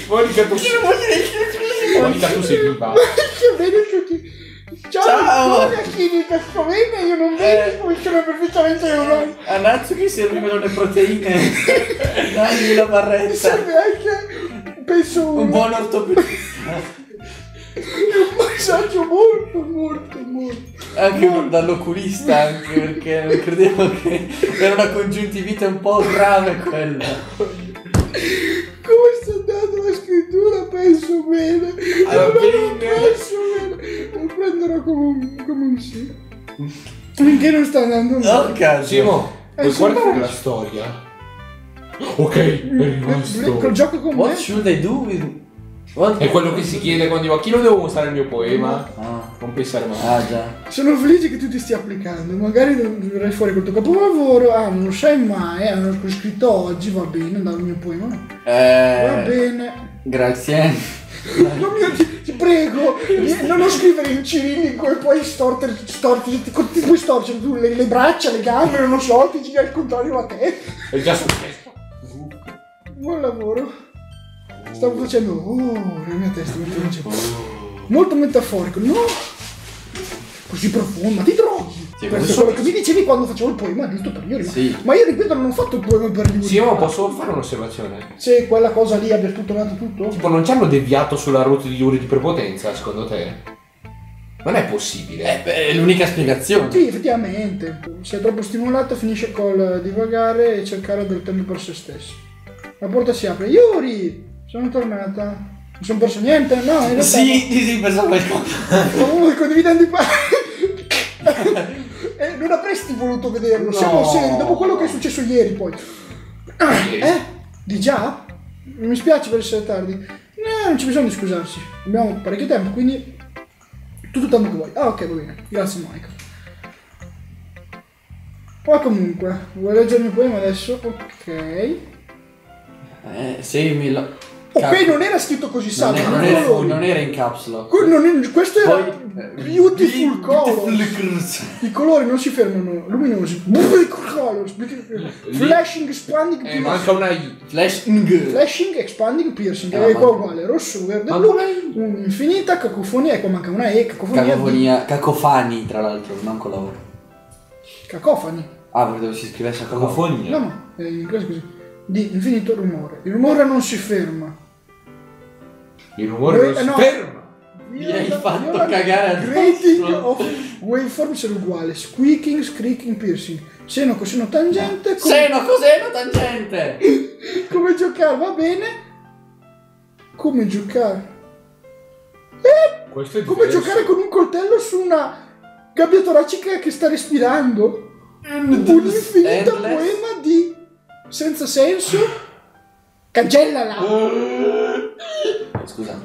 Monica, tu sei viva. Che bene tutti. Ciao, chimica, sto bene, io non vedo, funziona perfettamente io. A Natsuki servivano le proteine. Dai la barretta. Serve anche, penso, un buon ortopedista. un massaggio molto. Anche dall'oculista, anche perché non credevo che era una congiuntivite un po' grave quella. Come sta andando la scrittura? Penso bene. Penso bene. Lo prenderò come un sì. Finché non sta andando bene. Simo, vuoi guardare la storia? Ok, è rimasto. Col gioco con What me. should I do with... È quello che si chiede quando dico a chi lo devo mostrare il mio poema? Non pensare mai. Ah già. Sono felice che tu ti stia applicando. Magari verrai fuori col tuo capolavoro. Non lo sai mai. L'ho scritto oggi, va bene, dal mio poema. Va bene. Grazie. Non ti prego, non lo scrivere in cirillico e poi ti puoi storcere tu le braccia, le gambe, non lo so, ti gira il contrario a te. È già successo. Buon lavoro. Stavo facendo nella mia testa, molto metaforico, no? Così profondo, ma ti droghi. Sì, questo è quello che mi dicevi quando facevo il poema di superiori. Sì. Ma io ripeto, non ho fatto il poema per gli Sì, ma posso fare un'osservazione? Se quella cosa lì abbia tutto nato tutto? Tipo, non ci hanno deviato sulla rotta di Yuri di prepotenza, secondo te? Non è possibile. È l'unica spiegazione. Sì, effettivamente. Se è troppo stimolato finisce col divagare e cercare del tempo per se stesso. La porta si apre. Yuri! Sono tornata. Non sono perso niente? No, in realtà Sì, pensavo qualcosa. comunque condividendo i non avresti voluto vederlo. No. Siamo seri, dopo quello che è successo ieri poi. Di già? Mi spiace per essere tardi. No, non c'è bisogno di scusarsi. Abbiamo parecchio tempo, quindi tutto il tempo che vuoi. Ah, ok, va bene. Grazie, Michael. Ma comunque, vuoi leggere il mio poema adesso? Ok. Sì, Ok, non era scritto così, salvo. Non era in caps lock. Questo era Poi, beautiful colors. I colori non si fermano, luminosi. Beautiful colors. Flashing, expanding, piercing. Manca una I. Flashing, expanding, piercing. È qua uguale. Rosso, verde, blu. Un'infinita cacofonia. Ecco, manca una E. Cacofonia. Cacofani, tra l'altro, non con la O. Cacofani. Ah, perché si scrivesse a Cacofonia. No, è in inglese così. Di infinito rumore. Il rumore non si ferma. Il rumore non si ferma. Mi hai fatto cagare addosso. Grading of waveforms è uguale. Squeaking, screaking, piercing. Seno, coseno, tangente. Seno, coseno, tangente. Come giocare, va bene? Come giocare? Questo è Come diverso. giocare con un coltello su una gabbia toracica che sta respirando? Un'infinita poema di senza senso. Cancellala. Scusa.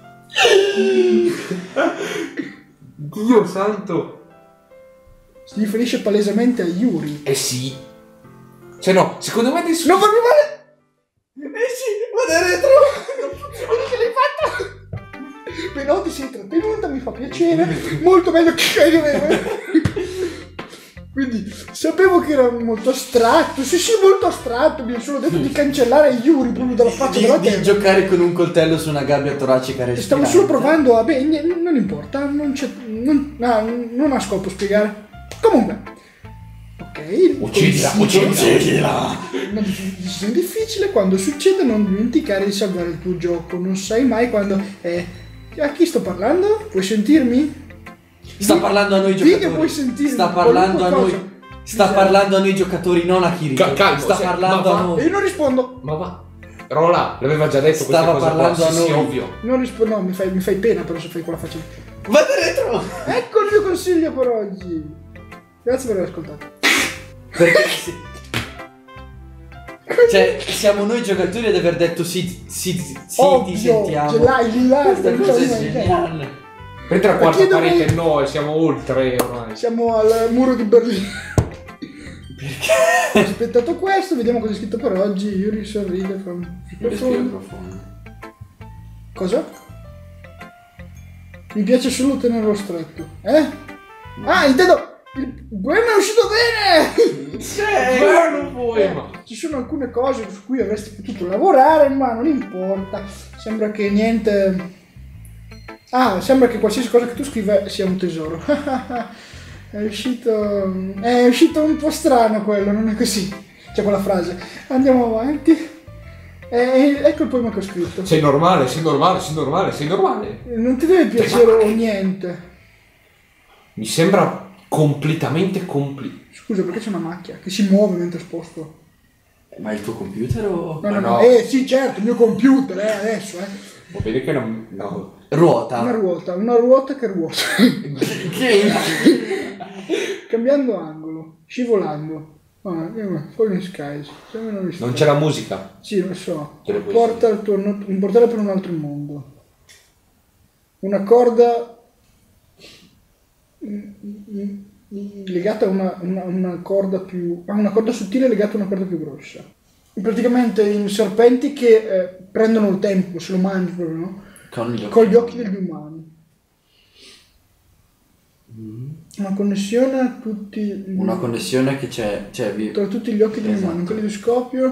Dio santo. Si riferisce palesemente a Yuri. Eh sì. Cioè no, secondo me adesso... Non farmi male! Sì, vada retro! Che l'hai fatta? Però ti sei trattenuta, mi fa piacere. Molto meglio che... Quindi sapevo che era molto astratto. Sì, molto astratto. Mi sono detto di cancellare Yuri proprio dalla faccia della terra. Di giocare con un coltello su una gabbia toracica respirante. Stavo solo provando a... non importa. Non ha scopo spiegare. Comunque. Ok. Uccidila. Una decisione difficile. Quando succede non dimenticare di salvare il tuo gioco. Non sai mai quando... a chi sto parlando? Puoi sentirmi? Sta parlando a noi Sì, che giocatori. puoi sentirmi. Sta parlando a noi. Cosa. Sta parlando a noi giocatori, non a Kirito. Calmo, Sta cioè, parlando ma a va. noi. E io non rispondo. Ma va. Rola, l'aveva già detto questa Stava cosa parlando qua. a Sì, noi. sì, ovvio. Non rispondo. No, mi fai pena però se fai quella faccia. Vada retro! Ecco il mio consiglio per oggi. Grazie per aver ascoltato. Perché sì. Cioè, siamo noi giocatori ad aver detto sì, Ovvio, ti sentiamo. ce l'hai là. Questa cosa è geniale. Mentre la quarta Perché parete dovrei- no, e siamo oltre ormai. Siamo al muro di Berlino. Perché? Ho aspettato questo, vediamo cosa è scritto per oggi. Yuri sorride from Respiro profondo. Cosa? Mi piace solo tenerlo stretto. Ah, intendo Il poema è uscito bene! Buono poema. Ci sono alcune cose su cui avresti potuto lavorare, ma non importa. Sembra che niente... sembra che qualsiasi cosa che tu scriva sia un tesoro. È uscito un po' strano quello, non è così. C'è quella frase. Andiamo avanti. Ecco il poema che ho scritto. Sei normale, sei normale. Non ti deve piacere o niente. Mi sembra completamente Scusa, perché c'è una macchia che si muove mentre sposto? Ma è il tuo computer o... No. Sì, certo, il mio computer, adesso, Va bene che non... No. Ruota. Una ruota che ruota. Cambiando angolo, scivolando. Falling Skies. Non c'è la musica. Sì, lo so. Te le puoi Porta un portale per un altro mondo. Una corda legata a una corda più... una corda sottile legata a una corda più grossa. Praticamente in serpenti che prendono il tempo, se lo mangiano proprio, no? Con gli occhi degli umani. Una connessione a tutti... Una connessione che c'è tra tutti gli occhi degli umani, un caleidoscopio.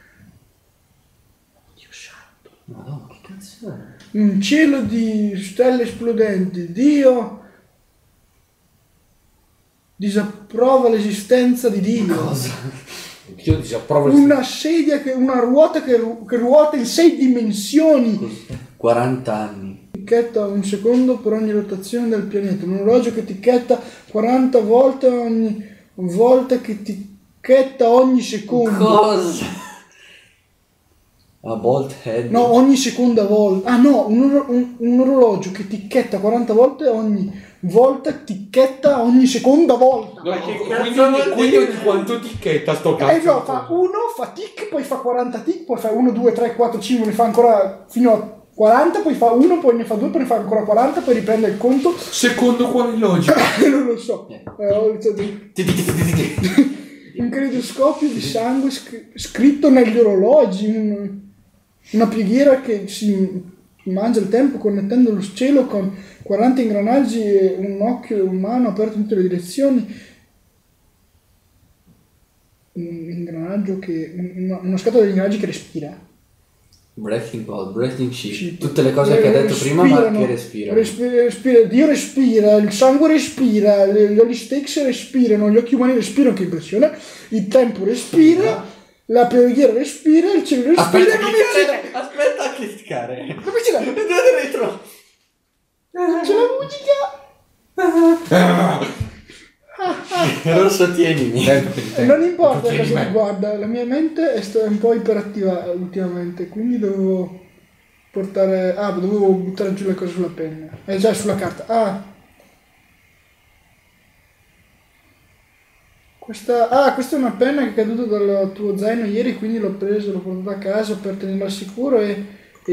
Dio santo. Madonna, che cazzo è? Un cielo di stelle esplodenti. Dio disapprova l'esistenza di Dio. Cosa? Io disapprovo Una ruota che ruota in 6 dimensioni. 40 anni. Etichetta un secondo per ogni rotazione del pianeta. Un orologio che etichetta 40 volte ogni volta che etichetta ogni secondo. Cosa? A bolt head. No, ogni seconda volta. Ah no, un orologio che ticchetta 40 volte ogni volta, ticchetta ogni seconda volta. No, quindi ogni quanto ticchetta sto cazzo? No, fa tic, poi fa 40 tic, poi fa 1, 2, 3, 4, 5, ne fa ancora fino a 40, poi fa 1, poi ne fa 2, poi ne fa ancora 40, poi riprende il conto. Secondo quale logica? Non lo so. Un caleidoscopio di sangue scritto negli orologi, una preghiera che si mangia il tempo connettendo lo cielo con 40 ingranaggi e un occhio umano aperto in tutte le direzioni. Un ingranaggio una scatola di ingranaggi che respira. Breathing pod, breathing sheet. Tutte le cose che ha detto prima, ma che respirano. Dio respira, il sangue respira, gli Holy Stakes respirano, gli occhi umani respirano, che impressione. Il tempo respira, la preghiera respira, il cielo respira. Aspetta a cliccare. Come c'è la Retro. C'è la musica. Rosso, tienimi. Non importa cosa riguarda, la mia mente è un po' iperattiva ultimamente, quindi dovevo buttare giù le cose sulla penna. Già sulla carta. Questa è una penna che è caduta dal tuo zaino ieri, quindi l'ho preso, l'ho portata a casa per tenerla al sicuro e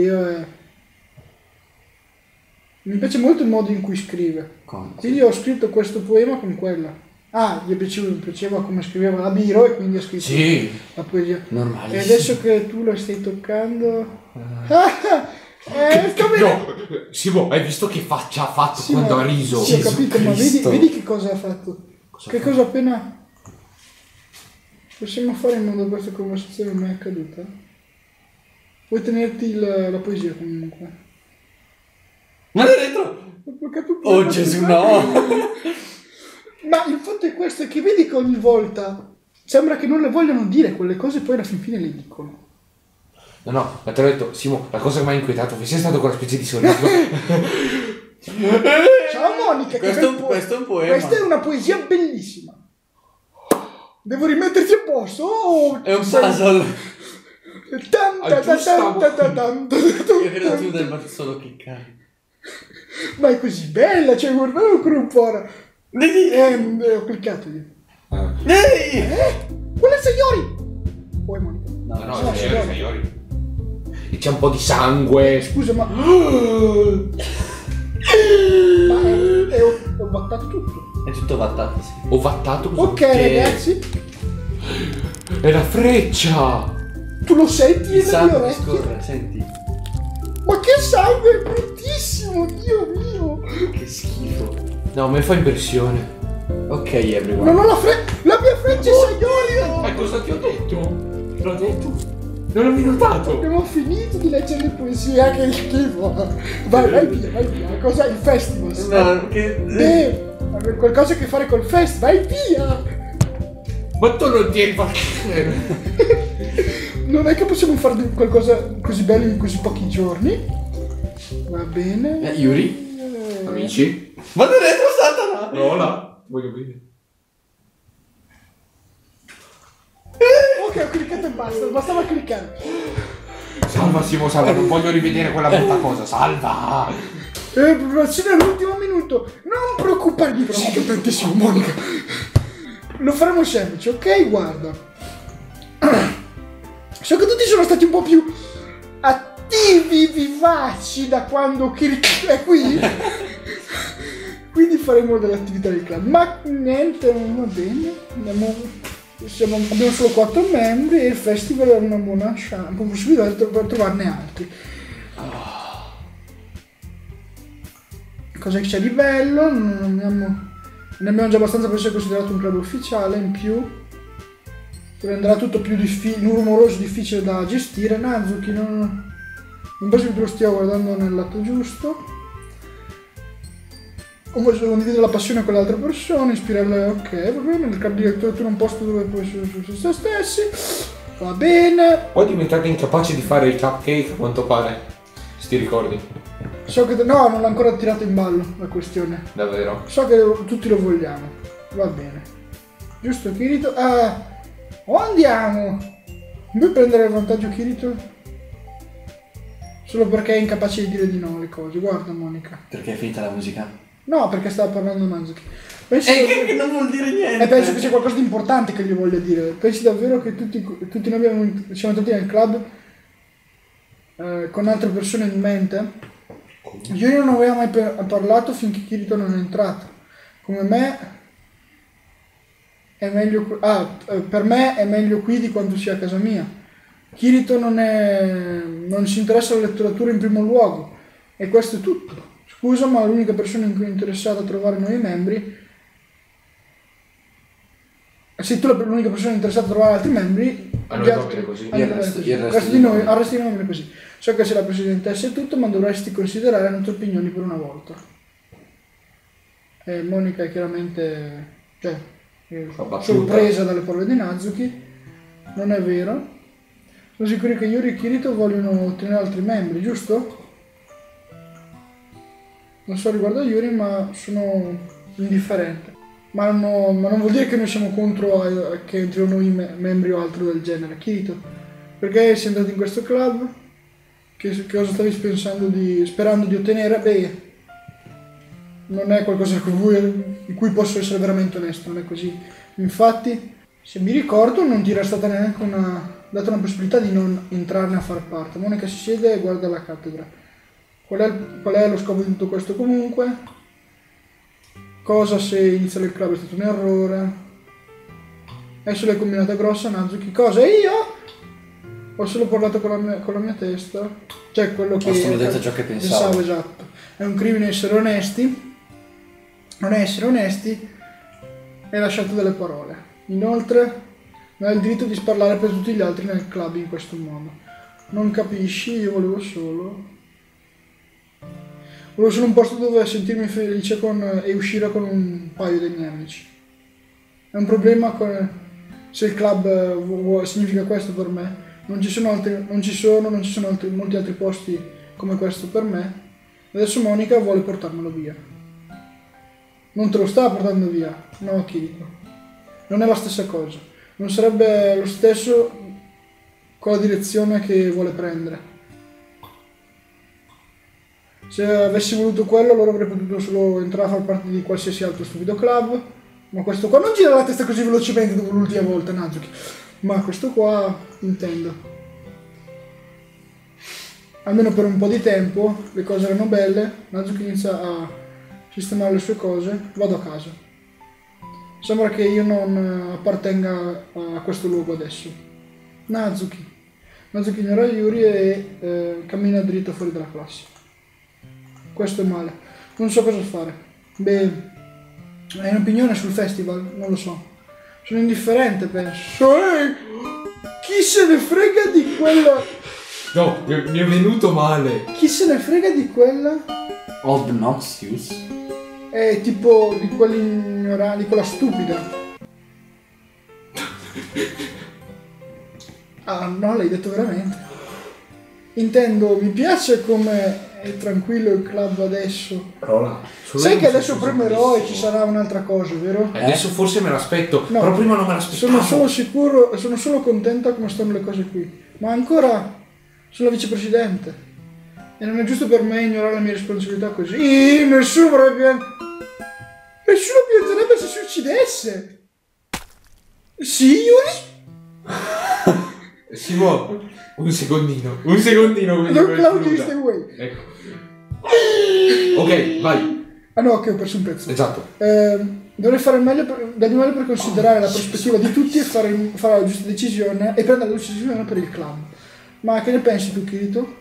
mi piace molto il modo in cui scrive. Quindi ho scritto questo poema con quella. Mi piaceva come scriveva la Biro e quindi ho scritto la poesia. Normale. E adesso che tu la stai toccando... No, Simo, hai visto che faccia ha fatto quando ha riso? Sì, ho capito, ma vedi che cosa ha fatto? Cosa appena... Possiamo fare in modo che questa conversazione non è accaduta? Vuoi tenerti la poesia comunque? Ma è dentro! Oh Gesù, no! Ma il fatto è questo, è che vedi che ogni volta sembra che non le vogliono dire quelle cose, poi alla fin fine le dicono. No, ma te l'ho detto, Simo, la cosa che mi ha inquietato, sei stato quella specie di sorriso. Ciao Monica, questo è un poema. Questa è una poesia bellissima. Devo rimetterti a posto. È un puzzle. Io credo tu debba solo cliccare. Ma è così bella, cioè guardate ancora un po'. Ho cliccato io. Quella è Sayori! Poi Monica. No, Sayori. E c'è un po' di sangue. Scusa, ma... ho vattato tutto. È tutto vattato, sì. Ho vattato così. Ok, ragazzi. È la freccia! Tu lo senti? Il sangue scorre, senti. Ma che sangue bruttissimo, Dio mio! Che schifo. No, a me fa impressione. Ok, everyone. Non ho la mia freccia Sayori! Cosa ti ho detto? Te l'ho detto? Non l'avevi notato? Abbiamo finito di leggere le poesie, che schifo. Vai via. Cosa? Il festival? No, che... Qualcosa a che fare col fest, vai via! Ma tu non ti eri fatto. Non è che possiamo fare qualcosa così bello in così pochi giorni. Va bene. Yuri? Amici? Vado dentro, Satana! Rola. Voglio vedere. Ok, ho cliccato e basta, bastava cliccare. Salva Simo, salva, non voglio rivedere quella brutta cosa, salva! Provazione all'ultimo minuto. Non preoccuparti, però sono tantissimo, Monica. Lo faremo semplice, ok? Guarda. So che tutti sono stati un po' più attivi, vivaci da quando Kirk è qui. Quindi faremo delle attività del club. Ma niente, non va bene. Abbiamo solo 4 membri e il festival è una buona possibilità per trovarne altri. Cosa che c'è di bello? Ne abbiamo già abbastanza per essere considerato un club ufficiale, in più renderà tutto più rumoroso, difficile da gestire. Nazuki, non penso che tu lo stia guardando nel lato giusto. Condividere la passione con le altre persone, ispirarle, ok, va bene, nel club di letteratura un posto dove puoi essere su se stessi, va bene. Poi diventate incapaci di fare il cupcake a quanto pare, se ti ricordi. So che no, non l'ho ancora tirato in ballo la questione. Davvero? So che tutti lo vogliamo, va bene. Giusto Kirito? O andiamo? Vuoi prendere il vantaggio Kirito? Solo perché è incapace di dire di no alle cose, guarda Monica. Perché è finita la musica? No, perché stava parlando Nazuki. Che non vuol dire niente. E penso che sia qualcosa di importante che gli voglia dire. Pensi davvero che tutti noi siamo entrati nel club con altre persone in mente? Io non avevo mai parlato finché Kirito non è entrato. Come me è meglio per me è meglio qui di quanto sia a casa mia. Kirito non si interessa alla letteratura in primo luogo e questo è tutto. Scusa, ma l'unica persona in cui è interessata a trovare nuovi membri. Se tu sei l'unica persona interessata a trovare altri membri, allora va bene così. Il resto di noi va bene così. So che sei la presidentessa e tutto, ma dovresti considerare le tue opinioni per una volta. E Monica è chiaramente sorpresa dalle parole di Nazuki. Non è vero. Sono sicuro che Yuri e Kirito vogliono ottenere altri membri, giusto? Non so riguardo a Yuri, ma sono indifferente. Ma non vuol dire che noi siamo contro che entrino nuovi membri o altro del genere. Kirito, perché sei entrato in questo club? Che cosa stavi sperando di ottenere? Beh, non è qualcosa di cui posso essere veramente onesto, non è così. Infatti, se mi ricordo, non ti era stata neanche data una possibilità di non entrarne a far parte. Monica si siede e guarda la cattedra. Qual è lo scopo di tutto questo comunque? Cosa se iniziare il club è stato un errore? Adesso l'hai combinata grossa, Nazuki. Cosa? Io? Ho solo parlato con la mia testa. Cioè quello che... Ho solo detto ciò che pensavo. Esatto. È un crimine essere onesti. Non è essere onesti è la scelta delle parole. Inoltre non hai il diritto di sparlare per tutti gli altri nel club in questo modo. Non capisci? Io volevo solo un posto dove sentirmi felice e uscire con un paio dei miei amici. È un problema se il club significa questo per me. Non ci sono molti altri posti come questo per me. Adesso Monica vuole portarmelo via. Non te lo sta portando via, no Kirito. Non è la stessa cosa. Non sarebbe lo stesso con la direzione che vuole prendere. Se avessi voluto quello, allora avrei potuto solo entrare a far parte di qualsiasi altro stupido club. Ma questo qua non gira la testa così velocemente dopo l'ultima volta, Nazuki. Ma questo qua intendo. Almeno per un po' di tempo, le cose erano belle. Nazuki inizia a sistemare le sue cose. Vado a casa. Sembra che io non appartenga a questo luogo adesso. Nazuki ignora Yuri e cammina dritto fuori dalla classe. Questo è male. Non so cosa fare. Beh, Hai un'opinione sul festival? Non lo so. Sono indifferente, penso. Chi se ne frega di quella... No, mi è venuto male. Chi se ne frega di quella? Obnoxious? È tipo di quelli ignoranti, di quella stupida. Ah no, l'hai detto veramente. Intendo, mi piace come è tranquillo il club adesso. Rola. Sai che adesso premerò e ci sarà un'altra cosa, vero? Adesso forse me l'aspetto, No, però prima non me l'aspettavo. sono solo sicuro, sono solo contenta come stanno le cose qui. Ma ancora sono la vicepresidente. E non è giusto per me ignorare la mia responsabilità così. Nessuno vorrebbe piangere. Nessuno piangerebbe se si uccidesse. Sì, Yuri? Simo, un secondino come Non Claudio concluda. stay away. Ecco. Ok, vai. Ah no, ok, ho perso un pezzo. Esatto. Dovrei fare il meglio del meglio per considerare la prospettiva di tutti e fare la giusta decisione e prendere la giusta decisione per il club. Ma che ne pensi tu, Kirito?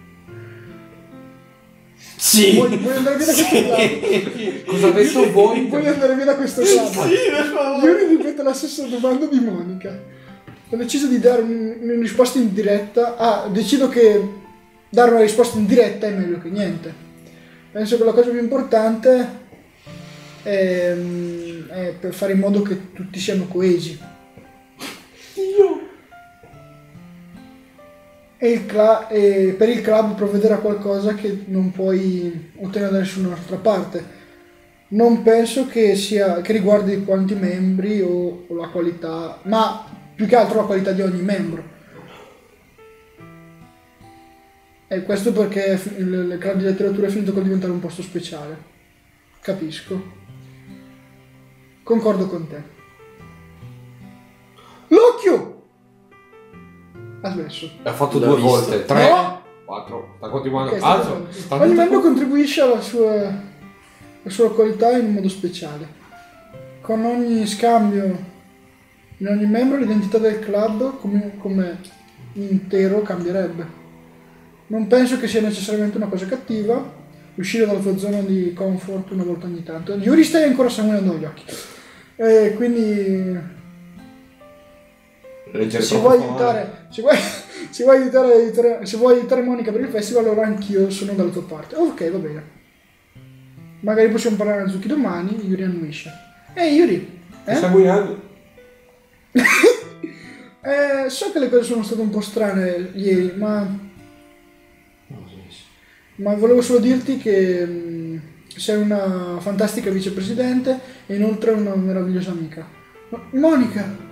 Sì! Vuoi andare via da questo club? Cosa ha detto voi? Vuoi andare via da questo club? per favore! Io ripeto la stessa domanda di Monica. Ho deciso di dare una risposta in diretta. Decido che dare una risposta in diretta è meglio che niente. Penso che la cosa più importante è per fare in modo che tutti siano coesi. E per il club provvedere a qualcosa che non puoi ottenere da nessun'altra parte. Non penso che riguardi quanti membri o la qualità, ma più che altro la qualità di ogni membro. E questo perché il club di letteratura è finito col diventare un posto speciale. Capisco. Concordo con te. L'occhio! Ha smesso. Ha fatto L'ho 2 visto. volte, 3, No! 4, sta continuando. Ok, Alzo. ogni membro contribuisce alla sua qualità in un modo speciale. Con ogni scambio in ogni membro l'identità del club come intero cambierebbe. Non penso che sia necessariamente una cosa cattiva uscire dalla tua zona di comfort una volta ogni tanto. Yuri, stai ancora sanguinando negli occhi. Quindi se vuoi aiutare Monica per il festival, allora anch'io sono dalla tua parte. Ok, va bene. Magari possiamo parlare a Zucchi domani. Yuri annuisce. Ehi Yuri, Sanguinando. so che le cose sono state un po' strane ieri, ma volevo solo dirti che sei una fantastica vicepresidente e inoltre una meravigliosa amica. Monica!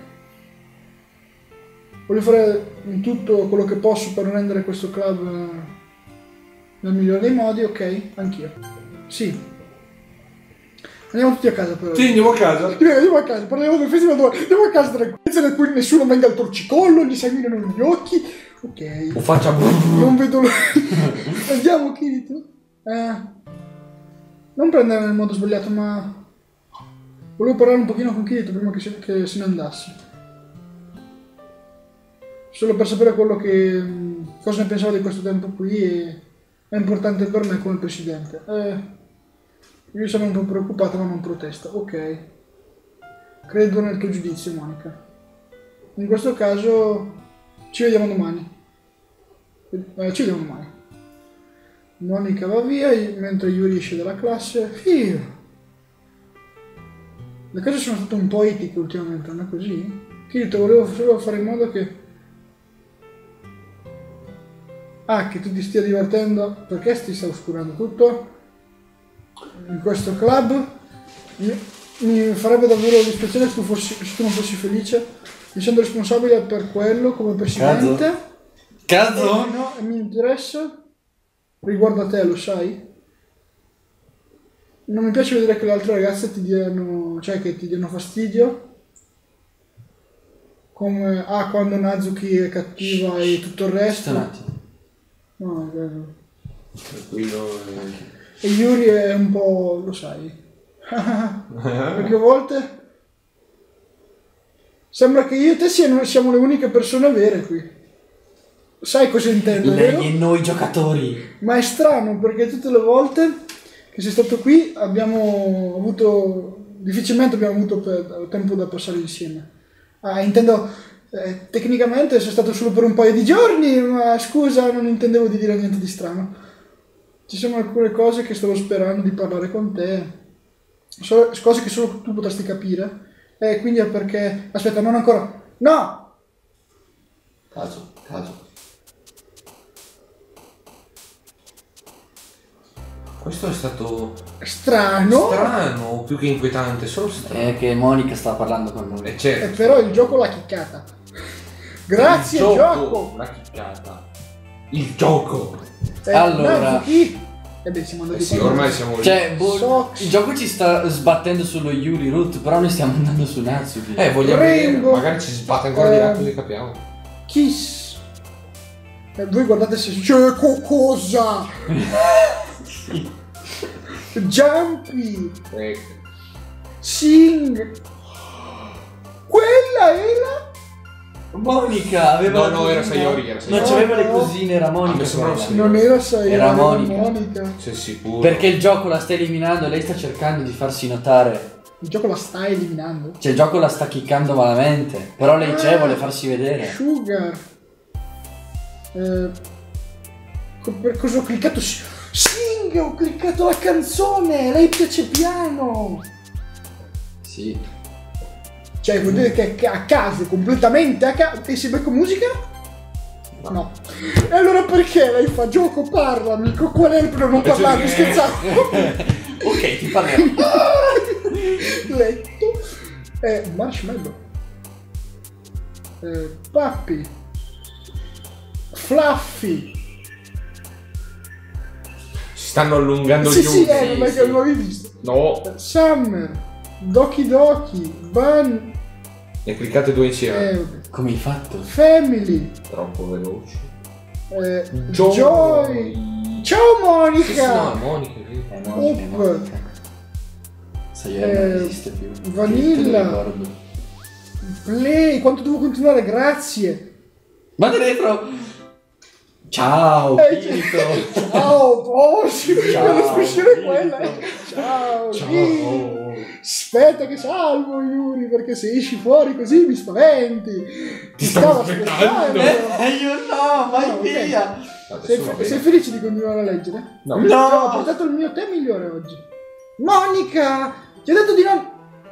Voglio fare in tutto quello che posso per rendere questo club nel migliore dei modi, ok? Anch'io. Sì. Andiamo tutti a casa però. Sì, andiamo a casa. Andiamo a casa, parliamo del festival dove andiamo a casa tranquillizza in cui nessuno venga al torcicollo, gli sanguinano gli occhi. Ok. O faccia. Non vedo l'ora. Andiamo, Kirito. Non prendere nel modo sbagliato, ma volevo parlare un pochino con Kirito prima che se ne andassi. Solo per sapere cosa ne pensavo di questo tempo qui e è importante per me come presidente. Io sono un po' preoccupato ma non protesta. Ok. Credo nel tuo giudizio, Monica. In questo caso ci vediamo domani. Ci vediamo domani. Monica va via mentre Yuri esce dalla classe. Le cose sono state un po' etiche ultimamente, non è così? Kirito, volevo solo fare in modo che tu ti stia divertendo. Perché ti sta oscurando tutto? In questo club mi farebbe davvero dispiacere se tu non fossi felice. Mi sento responsabile per quello come presidente. Cazzo? No, mi interessa. Riguardo a te, lo sai? Non mi piace vedere che le altre ragazze ti diano fastidio. Come quando Nazuki è cattiva e tutto il resto. Un attimo. No, è vero. Tranquillo. E Yuri è un po', lo sai. Perché a volte sembra che io e te siamo le uniche persone vere qui. Sai cosa intendo, vero? Lei e noi giocatori. Ma è strano perché tutte le volte che sei stato qui abbiamo avuto difficilmente abbiamo avuto tempo da passare insieme. Intendo, tecnicamente sono stato solo per un paio di giorni, ma scusa, non intendevo di dire niente di strano. Ci sono alcune cose che stavo sperando di parlare con te, cose che solo tu potresti capire, e quindi è perché... Aspetta, non ancora... No! Caso. Questo è stato Strano, più che inquietante, solo strano. È che Monica stava parlando con noi. Certo. però il gioco l'ha chiccata. Grazie, Il gioco! La chiccata. Il gioco. Allora. Natsuki. Beh, siamo andati Sì, qua. ormai siamo lì. Cioè, Sox. il gioco ci sta sbattendo sullo Yuri Root, però noi stiamo andando su Natsuki. Vogliamo Rainbow. vedere. Magari ci sbatte ancora di là così capiamo. Kiss. Voi guardate se c'è cosa. Jumpy. Sing. Quella era... Monica aveva... No, era Sayori. Non c'aveva le cosine, era Monica. mi sembra quella. sì. Non era Sayori, Era Monica. Sei sicuro? Perché il gioco la sta eliminando, lei sta cercando di farsi notare. Il gioco la sta eliminando. Cioè il gioco la sta chiccando malamente. Però lei c'è, vuole farsi vedere. Sugar. Per cosa ho cliccato? Sing, ho cliccato la canzone. Lei piace piano. Sì. Cioè, vuol dire che a caso, completamente a caso. E si becca musica? No. E allora perché lei fa gioco? Parla, amico. Qual è il problema? Non parlare, scherzavo. Ok, ti parlerò. Letto. Marshmallow. Papi. Fluffy. Si stanno allungando Sì, gli sì, ultimi. non è che l'avevi visto. No. Summer. Doki Doki. Bun. Ne cliccate due insieme. Come hai fatto? Family. Troppo veloci. Joy. Ciao Monica. Sì, no, Monica. Sì. Monica. Sayori non esiste più. Vanilla. Te lo ricordo. Play. Quanto devo continuare? Grazie. Ma dentro! Ciao, Pito! Ciao, Bosi. Ciao, La espressione è Pito. quella. Ciao. Ciao. Aspetta che salvo Yuri, perché se esci fuori così mi spaventi. Ti stavo aspettando. Io no, vai ok. via! Sei felice di continuare a leggere? No. Ho portato il mio tè migliore oggi. Monica! Ti ho detto di non...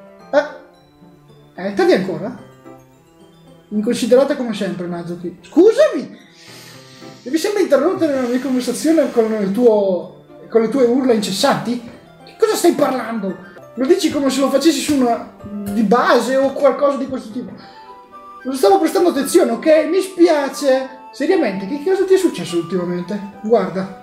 Tavi ancora? Inconsiderata come sempre, Natsuki. Scusami! Devi sempre interrompere la mia conversazione con le tue urla incessanti? Che cosa stai parlando? Lo dici come se lo facessi su una... di base o qualcosa di questo tipo. Non stavo prestando attenzione, ok? Mi spiace. Seriamente, che cosa ti è successo ultimamente? Guarda.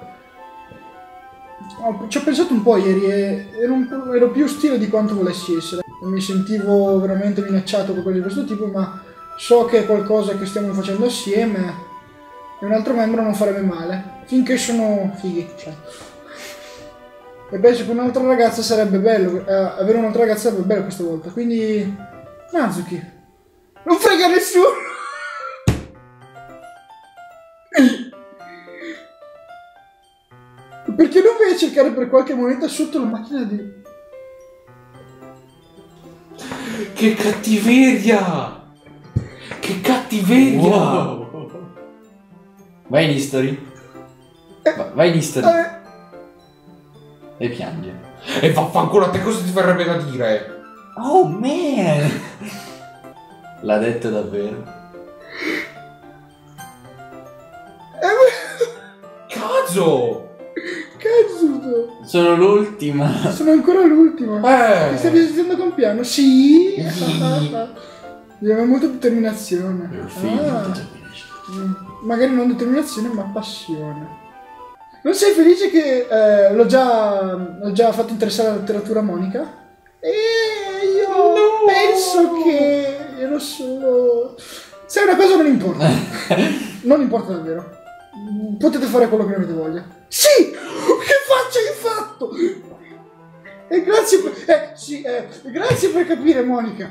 Ci ho pensato un po' ieri e ero più ostile di quanto volessi essere. Mi sentivo veramente minacciato per cose di questo tipo, ma so che è qualcosa che stiamo facendo assieme e un altro membro non farebbe male. Finché sono fighi, cioè. E penso che un'altra ragazza sarebbe bello, avere un'altra ragazza sarebbe bello questa volta, quindi... Natsuki, non frega nessuno! Perché non vai a cercare per qualche moneta sotto la macchina di... Che cattiveria! Che cattiveria! Wow. Vai in history. Vai in history. E piange. E vaffanculo, a te cosa ti verrebbe da dire? Oh man! L'ha detto davvero. Cazzo! Cazzo! Sono l'ultima. Sono ancora l'ultima. Ti stai visitando con piano? Sì! Abbiamo molta determinazione. Magari non determinazione, ma passione. Non sei felice che l'ho già fatto interessare alla letteratura a Monica? E io penso che ero solo... Se una cosa non importa. Non importa davvero. Potete fare quello che ne avete voglia. Sì! Che faccia hai fatto? E grazie per... grazie per capire, Monica.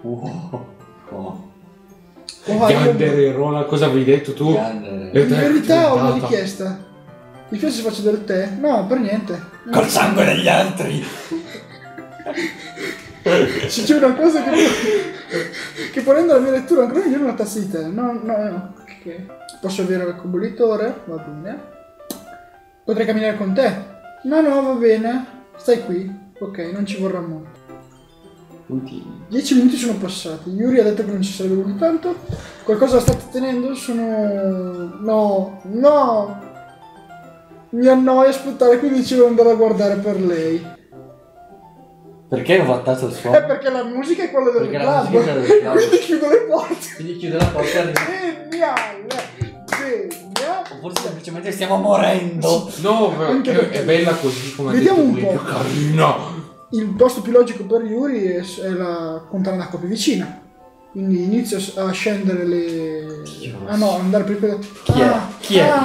Yandere, Rola, cosa avevi detto tu? In verità ho una richiesta. Mi piace se faccio del tè? No, per niente. Col sangue degli altri. c'è una cosa che può rendere la mia lettura ancora migliore una tazza di tè. No. Ok. Posso avere il cobolitore? Va bene. Potrei camminare con te? No, va bene. Stai qui. Ok, non ci vorrà molto. 10 minuti sono passati. Yuri ha detto che non ci sarebbe voluto tanto. Qualcosa la state tenendo? No. Mi annoia aspettare, quindi dicevo andare a guardare per lei. Perché ho fattato il suono? Perché la musica è quella del Perché club. la musica è del club. Quindi chiudo le porte. Quindi chiude la porta e arriva. Geniale. O forse semplicemente stiamo morendo. No, Anche è perché- bella così come ha Vediamo detto un lui, po'. che carino. Il posto più logico per Yuri è la fontana d'acqua più vicina. Quindi inizio a scendere le... Ah no, andare per... Chi è? Chi è?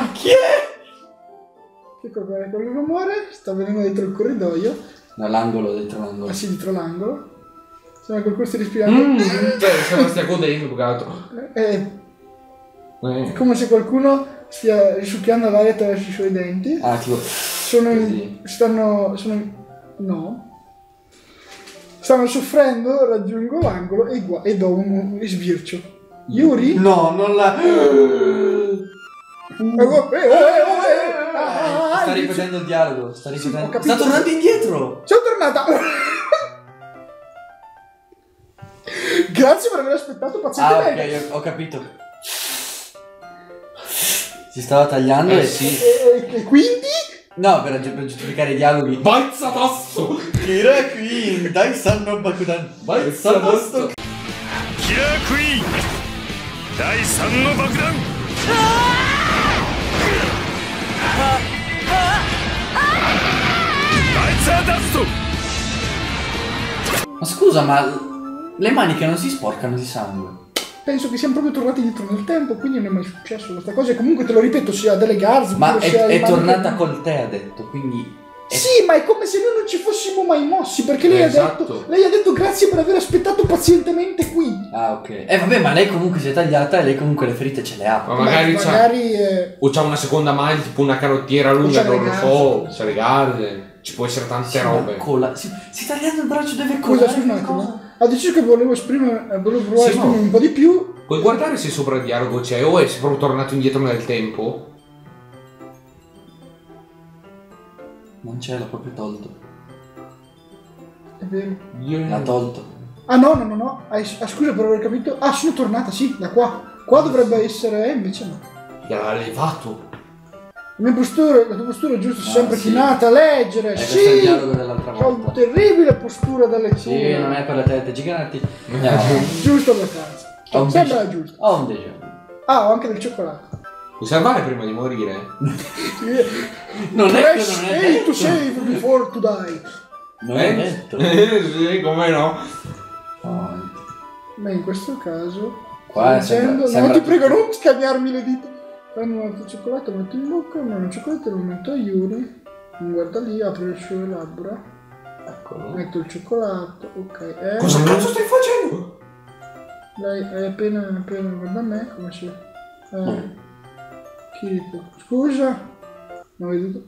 Ecco quel rumore, sta venendo dietro il corridoio. No, l'angolo, dentro l'angolo. Ah sì, dietro l'angolo. Sembra che qualcuno stia respirando. Se la stia godendo, peccato. È come se qualcuno stia risucchiando l'aria attraverso i suoi denti. Ah, tipo... così. Stanno soffrendo, raggiungo l'angolo e do un sbircio. Yuri? No, non la... Sta ripetendo il dialogo, sta ripetendo... ho capito. Sta tornando indietro! Sono tornata! Grazie per aver aspettato Ah, pazientemente. ok, ho capito. Si stava tagliando e sì. E quindi? No, per giustificare i dialoghi. Balza tasto! Kira Queen, dai sanno Bakudan. Balza tasto! キラークイーン第3の爆弾バイツァーダスト Ma scusa, ma le maniche non si sporcano di sangue? Penso che siamo proprio tornati indietro nel tempo, quindi non è mai successo questa cosa. E comunque te lo ripeto, sia delle garze, Ma oppure sia è le tornata maniche- col tè, ha detto, quindi... Sì, ma è come se noi non ci fossimo mai mossi, perché lei Esatto. lei ha detto grazie per aver aspettato pazientemente qui. Ah, ok. Vabbè, ma lei comunque si è tagliata e lei comunque le ferite ce le ha. Ma magari c'ha... magari O c'ha una seconda mano, tipo una carottiera lunga, c'ha le non lo so, c'ha le garde. Ci può essere tante Sì, ma robe. si tagliando il braccio, deve Scusa, colare scusa un attimo. qualcosa. Ha deciso che volevo provare a Sì, esprimere no. un po' di più. Puoi guardare se sopra il dialogo c'è o è proprio tornato indietro nel tempo? Non c'è, l'ha proprio tolto. È vero. L'ha tolto. Ah no. Scusa per aver capito. Ah, sono tornata, sì, da qua. Qua dovrebbe essere, invece no. Gliel'ha levato. La tua postura è giusto, Ah, sempre sì. chinata a leggere. Questo è il Sì, dialogo dell'altra ho una volta. terribile postura da lettura. Sì, non è per le tette giganti. No. Giusto abbastanza. Ho un Sembra déjà- giusto. Ho un déjà vu. Ah, ho anche del cioccolato. Puoi salvare prima di morire? Non è che Press non è A to detto. save before to die. Non è detto. Sì, come no? Oh, Ma in questo caso Qua sto dicendo, sembra no, ti prego, non scagliarmi le dita. Prendo un altro cioccolato, lo metto in bocca, un cioccolato lo metto a Yuri. Non guarda lì, apre le sue labbra. Eccolo. Metto il cioccolato, ok. Cosa cazzo stai facendo? Dai, hai appena guarda me, come se... Kirito. Scusa? Non ho veduto.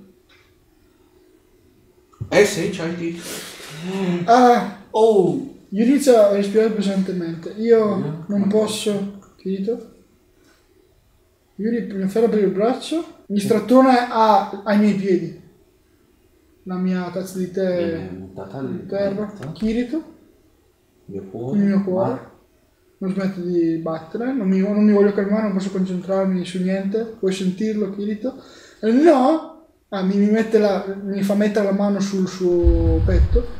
Sì, c'hai di... Ah, Oh! Yuri inizia a respirare pesantemente. Io non posso... Kirito? Yuri mi fa aprire il braccio. Mi strattona ai miei piedi. La mia tazza di tè in terra. Kirito? Mio Il cuore. mio cuore. Non smette di battere. Non mi voglio calmare, non posso concentrarmi su niente. Puoi sentirlo, Kirito? No! Ah, mi fa mettere la mano sul suo petto.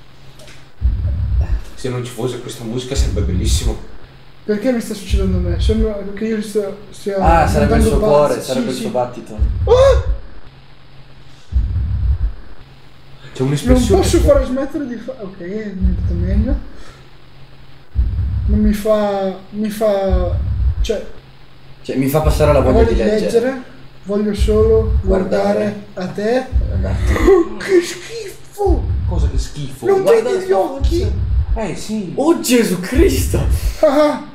Se non ci fosse questa musica sarebbe bellissimo. Perché mi sta succedendo a me? Sembra che io stia Ah, sarebbe il diventando suo pazzo. cuore, Sì, sarebbe il sì. suo battito. C'è Non un'espressione... posso fare smettere di fare... Ok, è diventato meglio. Non mi fa... Cioè, Cioè, mi fa passare la voglia voglio di leggere. voglio solo Guardare. guardare a te. Guardate. Oh, che schifo! Cosa che schifo. Non Guarda vedi gli sta occhi? Sì. Oh Gesù Cristo! Ah!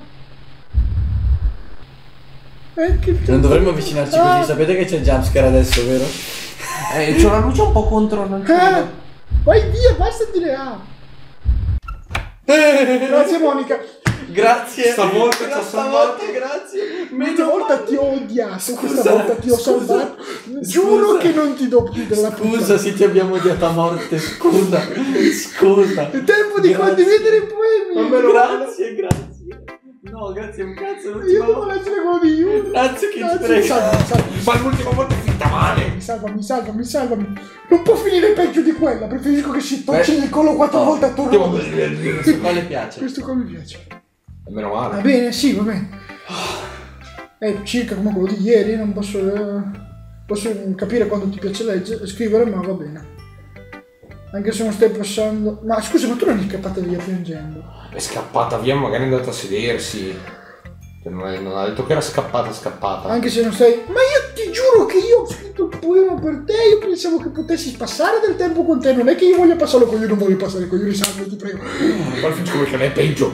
Che Non dovremmo avvicinarci così, sapete che c'è il jumpscare adesso, vero? C'è una luce un po' contro... Non Ah! Vai via, basta dire A! Grazie Monica. Grazie. Stavolta ci ha salvato. Grazie. Questa volta ti ho odiato, Scusa, questa volta ti ho scusa, salvato. scusa. Giuro che non ti do più della Scusa se ti abbiamo odiato a morte, scusa. Scusa. È tempo di Grazie. condividere i poemi. Grazie, grazie. No, grazie un cazzo, non ti Io devo leggere quello di Yuri. Grazie che ci Grazie, frega. salvami. Ma l'ultima volta è finta male. Salvami. Non può finire peggio di quella. Preferisco che si tocci il collo 4 volte attorno. Questo qua le piace. Questo qua mi piace. Meno Va male. bene, sì, va bene. È circa come quello di ieri. Non posso capire quando ti piace leggere, scrivere, ma va bene. Anche se non stai passando. Ma scusa, ma tu non eri scappata via piangendo? È scappata via, magari è andata a sedersi. Non ha detto che era scappata. Anche se non stai. Ma io ti giuro che io ho scritto il poema per te. Io pensavo che potessi passare del tempo con te. Non è che io voglia passarlo con io, non voglio passare con io, salvo, ti prego. Ma fingi come che ne è peggio.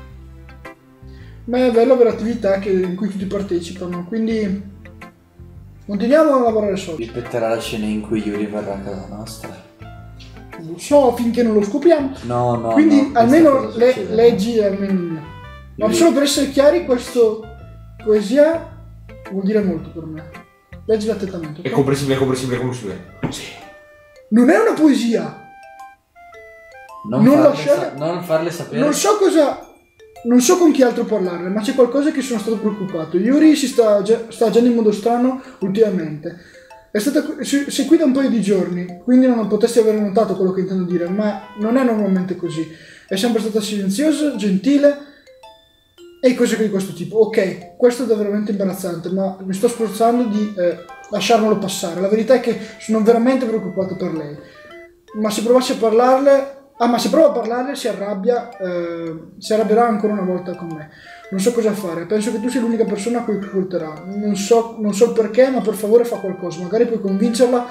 Ma è bello avere attività in cui tutti partecipano. Quindi continuiamo a lavorare sopra. Rispetterà la scena in cui Yuri verrà a casa nostra. Non so finché non lo scopriamo. No. Quindi no, almeno questa cosa succede. leggi almeno il mio. Ma solo per essere chiari, questo poesia vuol dire molto per me. Leggi attentamente. È ok? comprensibile. Sì. Non è una poesia. Non farle sapere. Non so con chi altro parlarne, ma c'è qualcosa che sono stato preoccupato. Yuri sta agendo in modo strano ultimamente. Sei qui da un paio di giorni, quindi non potresti aver notato quello che intendo dire, ma non è normalmente così. È sempre stata silenziosa, gentile e cose di questo tipo. Ok, questo è veramente imbarazzante, ma mi sto sforzando di lasciarmelo passare. La verità è che sono veramente preoccupato per lei. Ma se provassi a parlarle... ma se prova a parlarle si arrabbierà ancora una volta con me. Non so cosa fare, penso che tu sia l'unica persona a cui ascolterà. Non so il perché, ma per favore fa qualcosa. Magari puoi convincerla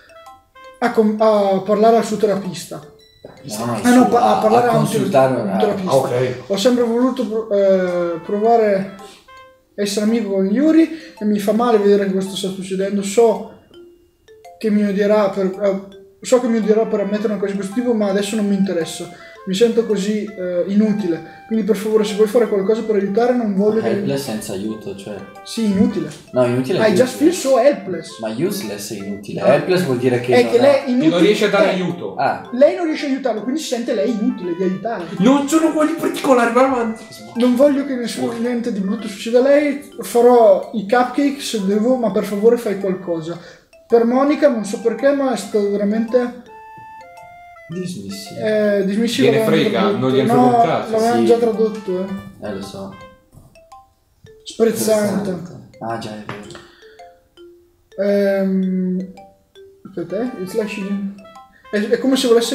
a parlare al suo terapista. No, a parlare a un consultare terapista. Ok. Ho sempre voluto provare a essere amico con Yuri e mi fa male vedere che questo sta succedendo. So che mi odierà per ammettere una cosa di questo tipo, ma adesso non mi interessa. Mi sento così inutile. Quindi per favore, se vuoi fare qualcosa per aiutare, non voglio che... Helpless senza aiuto, cioè... Sì, inutile. No, inutile è I just feel so helpless. Ma useless è inutile. Ah. Helpless vuol dire che È che lei è inutile. Non riesce a dare aiuto. Ah, Lei non riesce a aiutarlo, quindi si sente lei inutile di aiutare. Non sono quelli particolari, va avanti. Non voglio che niente di brutto succeda a lei. Farò i cupcake se devo, ma per favore fai qualcosa. Per Monica, non so perché, ma è stato veramente... dismissivo. Gliene frega, non gliene frega un cazzo. L'avevamo Sì. già tradotto, lo so. Sprezzante. Ah, già, è vero. Aspetta, it's like è come se volesse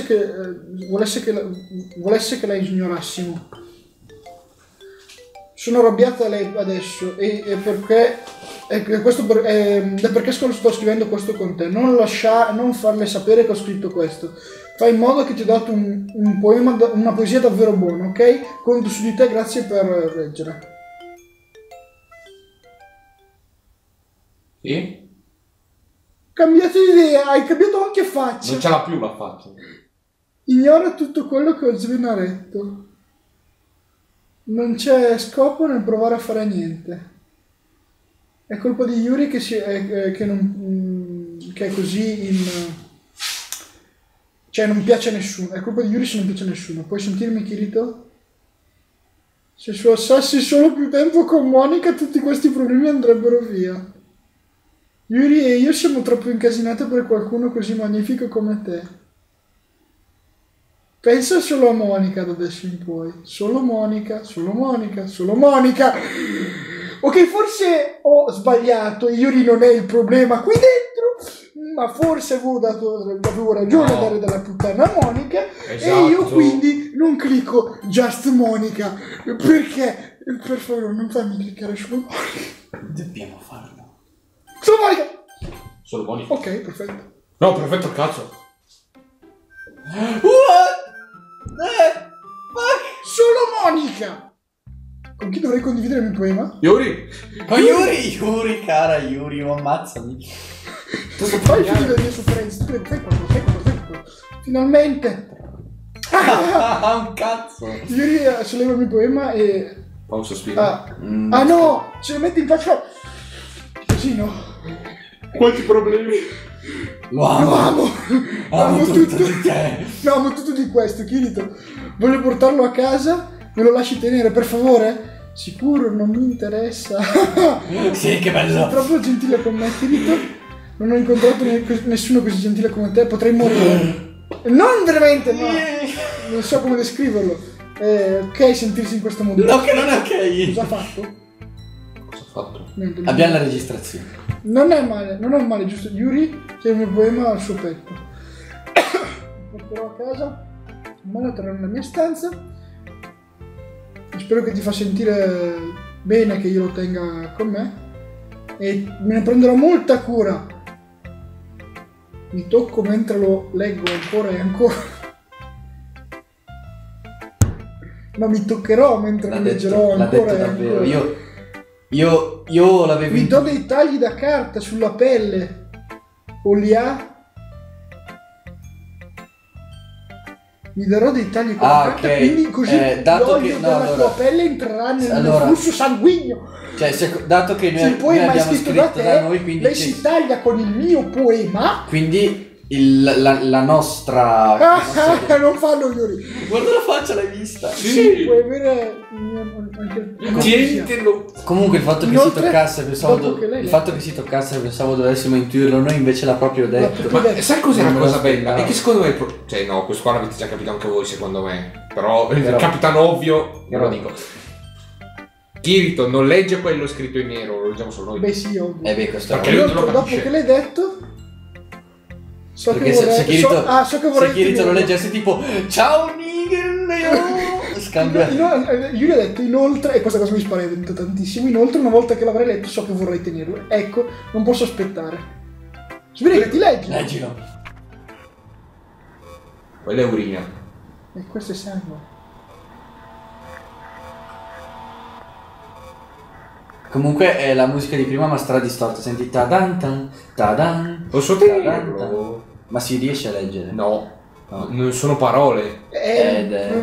che la ignorassimo. Sono arrabbiata a lei adesso e perché è perché sto scrivendo questo con te. Non farle sapere che ho scritto questo. Fai in modo che ti ho dato un poema, una poesia davvero buona, ok? Conto su di te, grazie per leggere. Sì? Cambiato idea, hai cambiato anche faccia. Non ce l'ha più, l'ha fatto. Ignora tutto quello che ho appena detto. Non c'è scopo nel provare a fare niente. È colpa di Yuri che è così cioè non piace a nessuno. È colpa di Yuri se non piace a nessuno. Puoi sentirmi, Kirito? Se passassi solo più tempo con Monica, tutti questi problemi andrebbero via. Yuri e io siamo troppo incasinate per qualcuno così magnifico come te. Pensa solo a Monica da adesso in poi. Solo Monica. Ok, forse ho sbagliato, Yuri non è il problema qui dentro, ma forse avevo ragione a dare della puttana a Monica. Esatto. E io quindi non clicco Just Monica. Perché? Per favore, non fammi cliccare su Monica. Dobbiamo farlo. Solo Monica! Solo Monica. Ok, perfetto. No, perfetto cazzo. What? Fuck! Solo Monica! Con chi dovrei condividere il mio poema? Yuri. Oh, Yuri, cara Yuri, ammazzami. Fai finire le mie sofferenze, fai qualcosa. Finalmente! Un cazzo. Yuri solleva il mio poema e... Fa un sospiro. Ah no! Se lo metti in faccia... Così no. Quanti problemi? Lo amo. Amo tutto di te. No, amo tutto di questo, Kirito. Voglio portarlo a casa, me lo lasci tenere, per favore? Sicuro, non mi interessa. Sì, che Sei bello. troppo gentile con me, Kirito. Non ho incontrato nessuno così gentile come te, potrei morire. Non veramente, no. Non so come descriverlo. Ok sentirsi in questo modo. No, che non è ok. Cosa ha fatto? Cosa ha fatto? Niente, Abbiamo la registrazione. Non è male, giusto? Yuri, c'è il mio poema al suo petto. Lo porterò a casa, me lo terrò nella mia stanza. Spero che ti fa sentire bene che io lo tenga con me. E me ne prenderò molta cura. Mi tocco mentre lo leggo ancora e ancora. Ma mi toccherò mentre lo leggerò L'ha ancora detto e davvero. ancora. Io l'avevo Mi do dei tagli da carta sulla pelle. O li ha? Mi darò dei tagli con la carta, ok. quindi così Dato l'olio che- no, della allora- tua pelle entrerà nel Allora- flusso sanguigno. Cioè, dato che Se il noi poema è abbiamo scritto scritto da te, da noi, quindi lei si taglia con il mio poema. la nostra... Non fallo, Yuri. Guarda la faccia, l'hai vista? Sì, puoi avere Comunque il fatto che Inoltre, si toccasse pensavo dopo che lei il fatto che si toccasse pensavo dovessimo intuirlo, noi invece l'ha proprio detto. Ma sai cos'è Non la me lo cosa bella? aspettavo. È che secondo me cioè no, questo qua l'avete già capito anche voi secondo me. Però il capitano ovvio, io lo dico. Kirito non legge quello scritto in nero, lo leggiamo solo noi. Beh sì, ovvio. Beh, questo Perché è lui Inoltre, non lo dopo capisce. che l'hai detto, so perché che se vorrei... Kirito, so che vorrei se Kirito lo tenerlo. leggesse tipo ciao Nigel, scambia. Yuri ha detto inoltre, e questa cosa mi spaventa tantissimo, inoltre una volta che l'avrei letto so che vorrei tenerlo. Ecco, non posso aspettare. Sbriga, ti leggi. Leggilo. Quella è urina. E questo è sangue. Comunque è la musica di prima ma stradistorta, senti tadan tan tadan. Posso tenerlo? Ma si riesce a leggere? No, No. non sono parole. Ed è-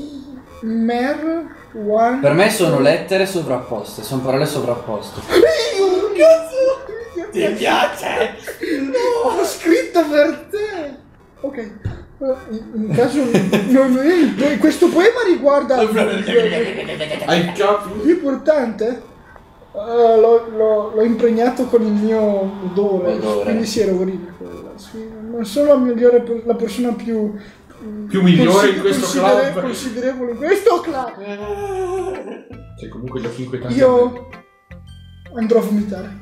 One. Per me sono lettere sovrapposte, sono parole sovrapposte. Cazzo! Ti piace? No, ho scritto per te. Ok. In caso questo poema riguarda Hai capi? l'importante l'ho impregnato con il mio odore. Quindi sì, era urina quella. Sì, non sono la persona più migliore in questo club. considerevole in questo club. Cioè comunque gli occhi inquietanti. Io andrò a vomitare.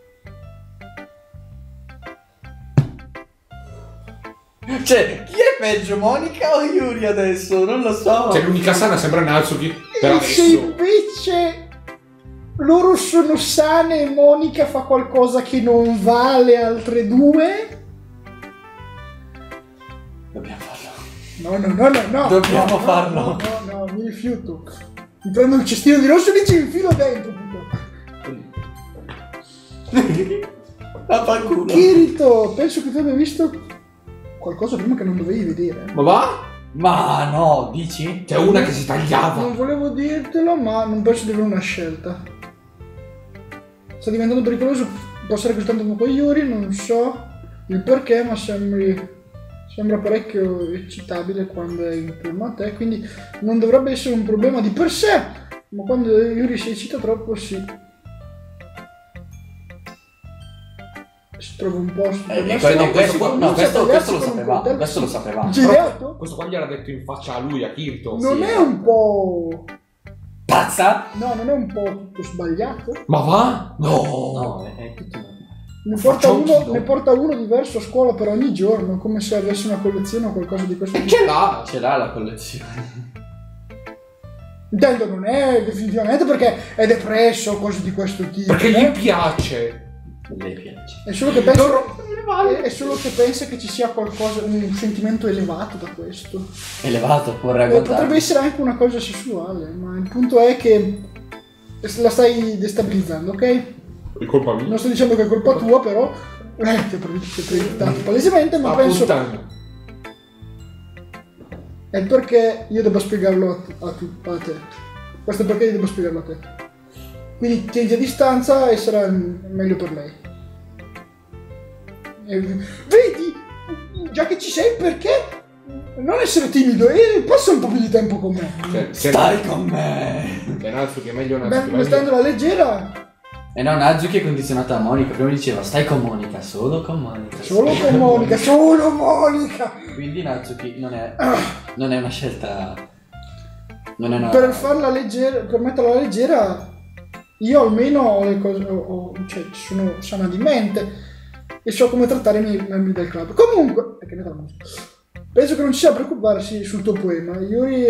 Cioè, chi è peggio, Monica o Yuri adesso? Non lo so. Cioè l'unica sana sembra Natsuki. Per E se adesso. invece loro sono sane e Monica fa qualcosa che non va alle altre due? Dobbiamo farlo. No. Dobbiamo farlo. No, mi rifiuto. Mi prendo il cestino di rosso e mi ci infilo dentro, puttana. Vaffanculo. Kirito, penso che tu abbia visto qualcosa prima che non dovevi vedere. Ma va? Ma no, dici? C'è una che si tagliava. Non volevo dirtelo, ma non penso di avere una scelta. Sta diventando pericoloso, può essere così tanto con Yuri, non so il perché, ma sembra parecchio eccitabile quando è intorno a te, quindi non dovrebbe essere un problema di per sé, ma quando Yuri si eccita troppo si trova un posto. Questo lo sapevamo. Girato? Questo qua gliel'ha detto in faccia a lui, a Kirito. Non Sì. è un po'... Pazza? No, non è un po' tutto sbagliato? Ma va? No. No, è tutto normale. Ne porta uno diverso a scuola per ogni giorno, come se avesse una collezione o qualcosa di questo tipo. Ce l'ha. Ce l'ha la collezione. Intendo, non è definitivamente perché è depresso o cose di questo tipo. Perché gli piace. Le piace. È solo che pensa che ci sia qualcosa, un sentimento elevato da questo. Elevato, può raccontare. Potrebbe essere anche una cosa sessuale, ma il punto è che la stai destabilizzando, ok? È colpa mia. Non sto dicendo che è colpa tua, però ti ho proiettato palesemente, ma penso... Puttana. è perché io devo spiegarlo a te. Questo è perché io devo spiegarlo a te. Quindi tieni a distanza e sarà meglio per lei. Vedi? Già che ci sei, perché non essere timido e passa un po' più di tempo con me. Stai con me. Che Natsuki è meglio Beh, Natsuki. stando alla leggera. E no, Natsuki è condizionata a Monica. Prima diceva stai con Monica, solo con Monica. Solo con Monica, solo Monica. Quindi Natsuki non è una scelta. Non è una. Per farla leggera, per metterla leggera, io almeno ho le cose, cioè sono sana di mente e so come trattare i miei membri del club. Comunque, perché ne parlo? Penso che non ci sia a preoccuparsi sul tuo poema. Yuri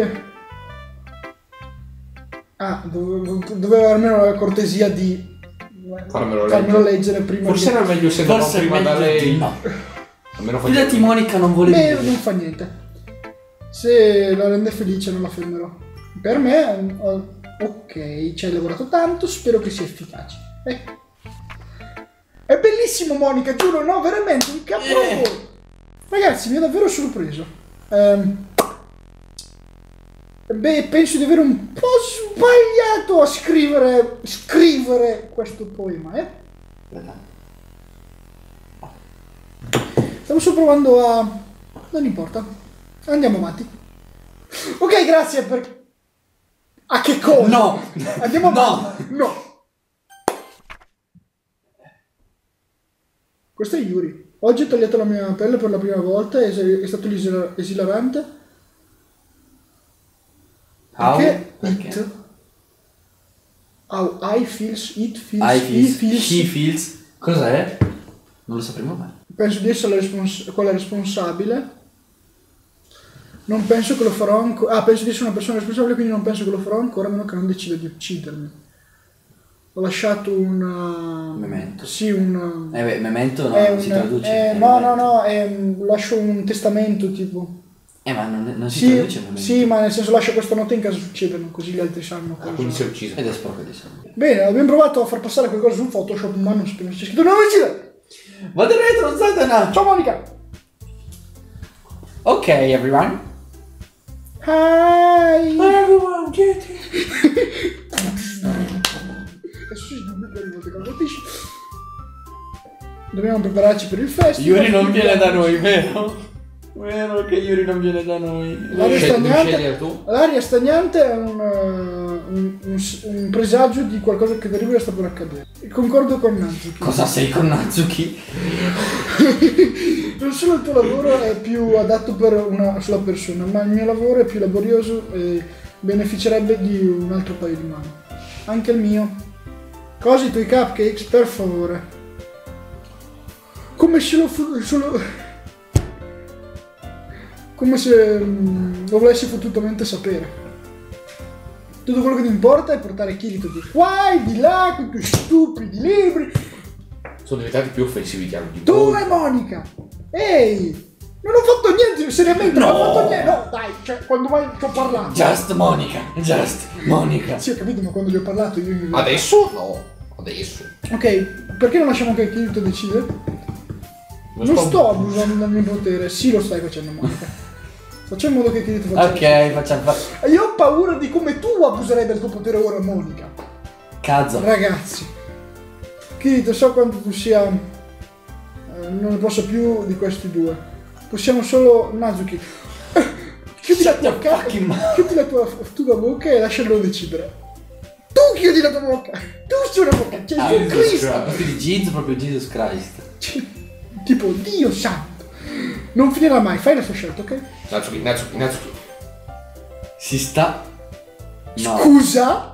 doveva almeno la cortesia di farmelo leggere prima. Forse era meglio se andavo Forse è prima meglio da lei. di no. Almeno Fidati, Monica non vuole Beh, dire. non fa niente. Se la rende felice non la fermerò. Per me, ok, ci hai lavorato tanto, spero che sia efficace. È bellissimo, Monica, giuro, no, veramente, un capolavoro. Ragazzi, mi ha davvero sorpreso. Beh, penso di avere un po' sbagliato a scrivere questo poema, Stavo solo provando a... non importa. Andiamo avanti. Ok, grazie per... A che cosa? No! Andiamo avanti. No! Questo è Yuri. Oggi ho tagliato la mia pelle per la prima volta e è stato esilarante. Perché? How I feels, it feels, I he feels, feels. she feels. Cos'è? Non lo sapremo mai. Penso di essere quella responsabile. Non penso che lo farò ancora. Penso di essere una persona responsabile, quindi non penso che lo farò ancora, a meno che non decida di uccidermi. Ho lasciato un... Memento. Sì, un... memento no, si traduce. No, lascio un testamento tipo. Ma non si traduce memento. Sì, ma nel senso lascio questa nota in caso succedano, così gli altri sanno cosa. Quindi si è ucciso. Ed è sporco di sangue. Bene, abbiamo provato a far passare qualcosa su Photoshop, ma non c'è scritto non uccidere! Vado retro, Zadana! Ciao Monica! Ok, everyone. Hi! Everyone, get it. Adesso si sdubita di volte quando capisci. Dobbiamo prepararci per il festival. Yuri non viene da noi, vero? Vero che Yuri non viene da noi. L'aria stagnante è un presagio di qualcosa che terribile sta per accadere. Concordo con Natsuki. Cosa sei con Natsuki? Non solo il tuo lavoro è più adatto per una sola persona, ma il mio lavoro è più laborioso e beneficerebbe di un altro paio di mani. Anche il mio. Cosa i tuoi cupcakes, per favore. Come se lo volessi fottutamente sapere. Tutto quello che ti importa è portare Kirito di qua e di là con i tuoi stupidi libri. Sono diventati più offensivi che altri. Dove Monica? Ehi! Non ho fatto niente, seriamente, non ho fatto niente. No, dai, cioè, quando mai ti ho parlato? Just Monica. Sì, ho capito, ma quando gli ho parlato io... Adesso? No, adesso. Ok, perché non lasciamo che Kirito decide? Non sto abusando del mio potere. Sì, lo stai facendo, Monica. Facciamo in modo che Kirito faccia. Ok, facciamo. Io ho paura di come tu abuserai del tuo potere ora, Monica. Cazzo. Ragazzi, Kirito, so quanto tu sia... non ne posso più di questi due. Possiamo solo... Natsuki. Chiudi la tua bocca e lascialo decidere. Tu chiudi la tua bocca. Tu sei una bocca. Gesù Cristo. Quindi Jesus, proprio Jesus Christ. Tipo, Dio santo. Non finirà mai, fai la tua scelta, ok? Natsuki. Si sta... No. Scusa?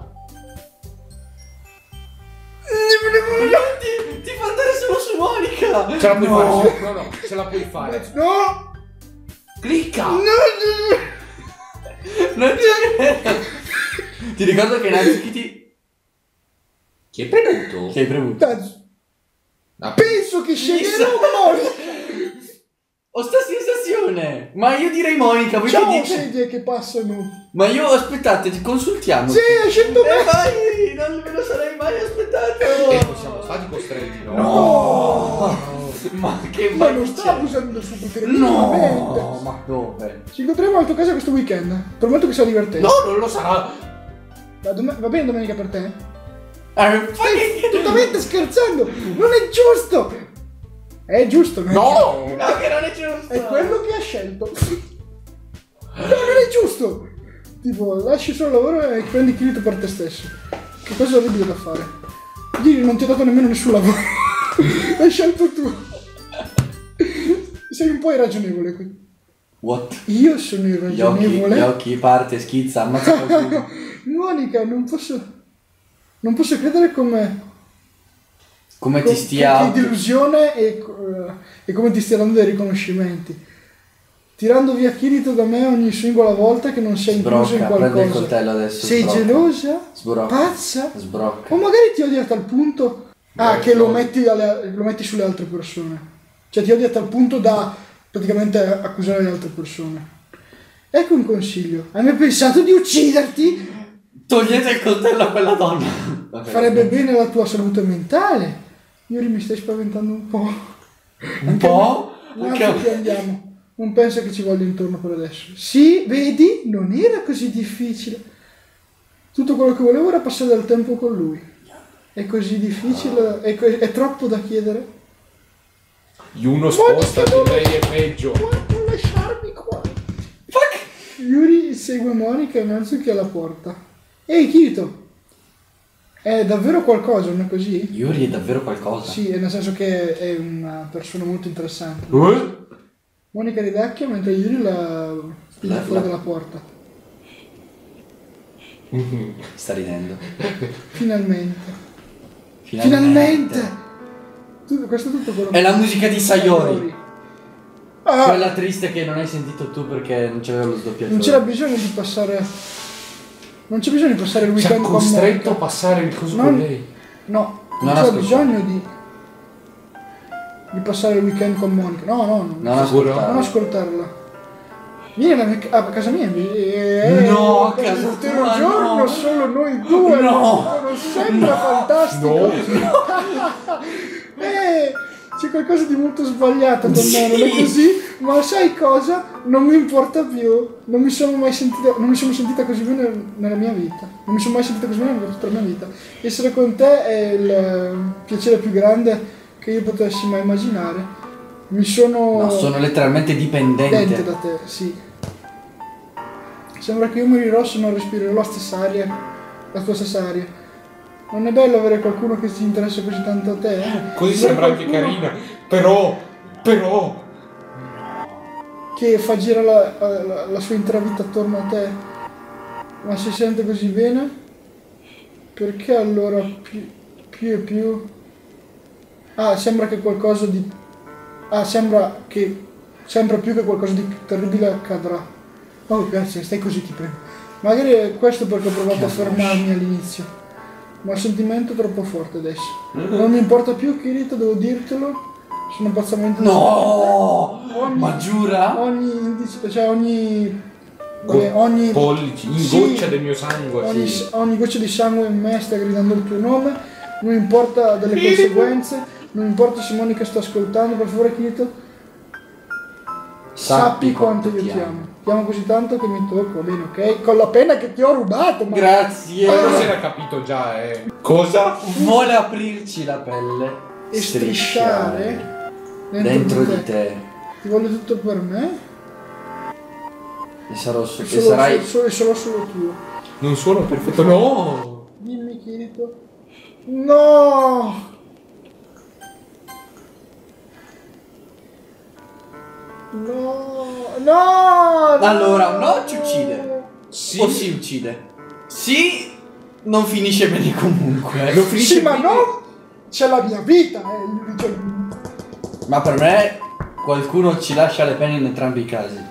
Ti fa andare solo su Monica. Ce la puoi fare? No, ce la puoi fare. No! Clicca! No! Non c'è. Ti ricordo che Natsuki Chi è premuto? Chi hai premuto? Penso che sceglierò Monica! Ho sta sensazione. Ma io direi Monica, voi Ciao, che dite? sedie che passano. Ma io, aspettate, ti consultiamo. Sì, hai scelto me! Vai, non me lo sarei mai aspettato. Siamo stati costretti, no? No! Ma che Ma vai non sta dicendo? abusando del suo potere minimamente. No, ma dove? Ci incontreremo a casa questo weekend. Prometto che sarà divertente. No, non lo sarà. Va bene domenica per te? Stai Totalmente scherzando! Non è giusto! È giusto, no? No! No, che non è giusto. È quello che ha scelto. No, non è giusto! Tipo, lasci solo il lavoro e prendi Kirito per te stesso. Che cosa orribile da fare. Ieri non ti ho dato nemmeno nessun lavoro. L'hai scelto tu. Sei un po' irragionevole qui. What? Io sono irragionevole. Gli occhi, parte, schizza, ammazza qualcuno. Monica, non posso credere come Come ti stia... Che delusione e come ti stia dando dei riconoscimenti. Tirando via Kirito da me ogni singola volta che non sei incluso in Sbrocca, qualcosa. prendi il coltello adesso. Sei sbrocca. gelosa? Sbrocca. Pazza? Sbrocca. O magari ti odia a tal punto che lo metti sulle altre persone. Cioè ti odia a tal punto da praticamente accusare le altre persone. Ecco un consiglio. Hai mai pensato di ucciderti? Togliete il coltello a quella donna. Vabbè. Farebbe bene alla tua salute mentale. Iuri mi stai spaventando un po'. Un po'? Anche andiamo. Non penso che ci voglia intorno per adesso. Sì, vedi? Non era così difficile. Tutto quello che volevo era passare del tempo con lui. È così difficile? È troppo da chiedere? Yuno spostati, lei è peggio. Non lasciarmi qua. Fuck! Yuri segue Monica in mezzo che alla porta. Ehi Kirito! È davvero qualcosa, non è così? Yuri è davvero qualcosa. Sì, nel senso che è una persona molto interessante. Monica ridacchia mentre Yuri la spinge fuori dalla porta. Sta ridendo. Finalmente! Questo è tutto quello È la musica di Sayori. Ah, Quella triste che non hai sentito tu perché non c'aveva lo sdoppiatore. non c'era bisogno di passare. Non c'è bisogno di passare il Ci ha weekend con costretto a Monica. passare il coso Non- con lei. No, Non non c'era ascolta. bisogno di passare il weekend con Monica. No. Non ascoltare. Non ascoltarla. Vieni a casa mia. No, per casa l'intero tua, giorno no. solo noi due. No. Sono sempre fantastico. C'è qualcosa di molto sbagliato con me, non è così? Ma sai cosa? Non mi importa più. Non mi sono sentita così bene nella mia vita. Non mi sono mai sentita così bene nella tutta la mia vita. Essere con te è il piacere più grande che io potessi mai immaginare. Mi sono... No, sono letteralmente dipendente. da te, sì. Sembra che io morirò se non respirerò la stessa aria, la tua stessa aria. Non è bello avere qualcuno che si interessa così tanto a te? Così Avere sembra anche qualcuno carina. Però. che fa girare la sua intera vita attorno a te, ma si sente così bene? Perché allora più e più... sembra che qualcosa di... sembra che sempre più che qualcosa di terribile accadrà. Oh, grazie, stai così, ti prego. Magari è questo perché ho provato a fermarmi all'inizio. Ma il sentimento è troppo forte adesso. Non mi importa più, Kirito, devo dirtelo. Sono pazzamente... No! Ma giura? Ogni indice, cioè ogni Pollici, in sì, goccia del mio sangue. ogni goccia di sangue in me sta gridando il tuo nome. Non importa delle conseguenze. Non importa se Monica sta ascoltando. Per favore, Kirito, sappi quanto io ti amo. Ti amo così tanto che mi tocco, bene, ok? Con la penna che ti ho rubato, ma... Grazie. Forse era capito già, Cosa? Vuole aprirci la pelle E strisciare dentro di te. Ti voglio tutto per me. E sarò E sarai solo tuo. Non suono perfetto, no! Dimmi, Kirito. No! No! Allora, no ci uccide. Sì. O si uccide. Sì, non finisce bene comunque. Non finisce Sì, ma bene. no! C'è la mia vita, cioè, Ma per me qualcuno ci lascia le penne in entrambi i casi.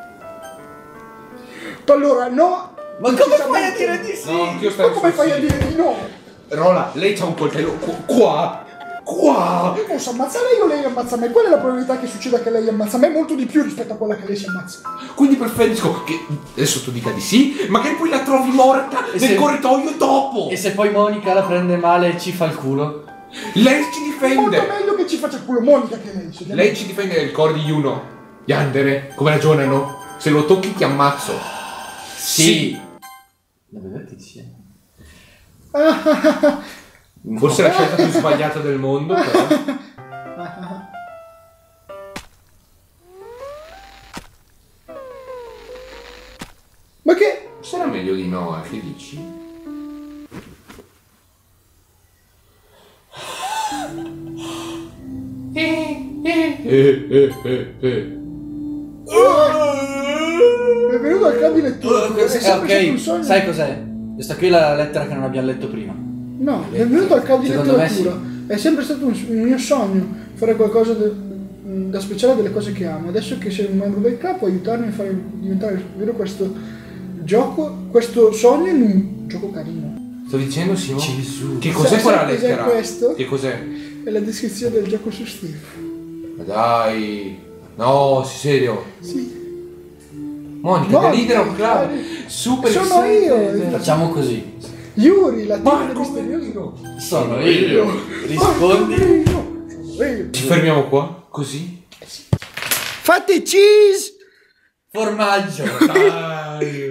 allora, no! Ma come fai a dire di sì? No, anch'io Ma stavo come fai a dire di no? Rola, lei c'ha un coltello qua. Io posso ammazzare lei o lei ammazza me? Qual è la probabilità che succeda che lei ammazza me? Molto di più rispetto a quella che lei si ammazza. Quindi preferisco che adesso tu dica di sì, magari poi la trovi morta E nel se- corridoio dopo. E se poi Monica la prende male e ci fa il culo? Lei ci Molto difende. meglio che ci faccia culo Monica che lei. Lei ci difende del core di Yuno. Yandere, come ragionano? Se lo tocchi ti ammazzo. Sì. La vedete insieme? Forse è la scelta più sbagliata del mondo, però. Ma che? Sarà meglio di no, che dici? È venuto al cambio di lettura. È sempre stato un Ok, sogno. sai cos'è? Questa qui è la lettera che non abbiamo letto prima. No, è venuto al cambio di Secondo me letteratura. È sempre stato un mio sogno fare qualcosa da speciale delle cose che amo. Adesso che sei un membro del capo, aiutarmi a fare diventare vero questo gioco, questo sogno in un gioco carino. Sto dicendo, Simo? Gesù. Che cos'è Sai quella cos'è lettera? questo? Che cos'è? È la descrizione del gioco su Steve. Ma dai. No, sei serio? Sì. Monica, Monica, The Leader of Club. Super Sono excited. io. Facciamo così. Yuri, la tigre Marco misteriosa. Sono io. Rispondi. Ci fermiamo qua? Così? Fate cheese! Formaggio. Dai.